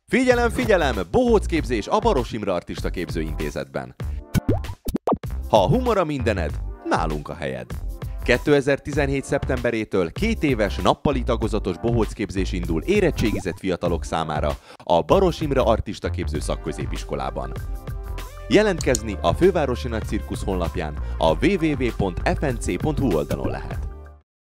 Figyelem, figyelem! Bohóc képzés a Baross Imre Artista Képzőintézetben. Ha a humor a mindened, nálunk a helyed. 2017. szeptemberétől 2 éves nappali tagozatos bohóc képzés indul érettségizett fiatalok számára a Baross Imre Artista Képző Szakközépiskolában. Jelentkezni a Fővárosi Nagy Cirkusz honlapján, a www.fnc.hu oldalon lehet.